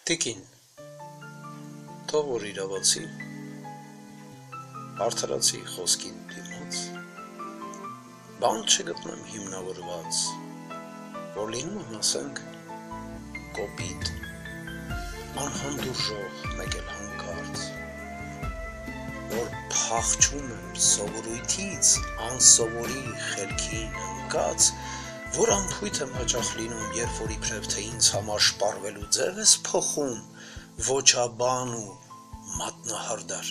Տիկին, թող որ իրավացի, արդարացի խոսքին դիմաց, բան չգտնեմ հիմնավորված, որ լինում եմ ասենք կոպիտ, անհանդուրժող, մեկ էլ հանկարծ, որ փախչում եմ սովորույթից, անսովորի խելքին ընկած, որ անփույթ եմ հաճախ լինում, երբ որ իբրև թե ինձ համար շպարվելու ձև ես փոխում, ոչաբան ու մատնահարդար։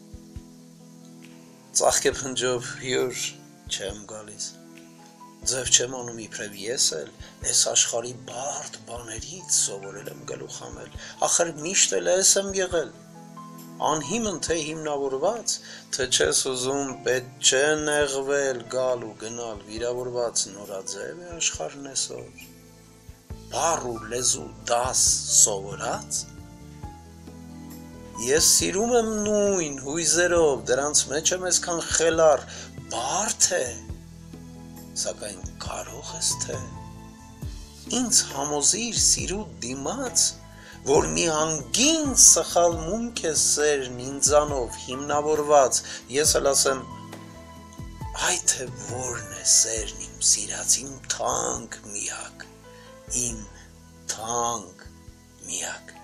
Ծաղկե փնջով հյուր չեմ գալիս, ձև չեմ անում իբրև ես էլ, այս աշխարհի բարդ բաներից սովորել եմ գլուխ հանել, ախր միշտ էլ ես եմ եղել, անհիմն թե հիմնավորված, թե չես ուզում պետք չէ նեղվել, գալ ու գնալ, վիրավորված նորաձև է աշխարհն այսօր, բառ ու լեզու դաս սովորած, ես սիրում եմ նույն հույզերով, դրանց մեջ եմ այսքան խելառ, բարդ է, սակայն կարող ես թե, ինձ համոզիր սիրու դիմաց, որ մի անգին սխալ մունք է սերն ինձանով հիմնավորված, ես էլ ասեմ, այ թե որն է սերն իմ սիրած, իմ թանկ միակ, իմ թանկ միակ։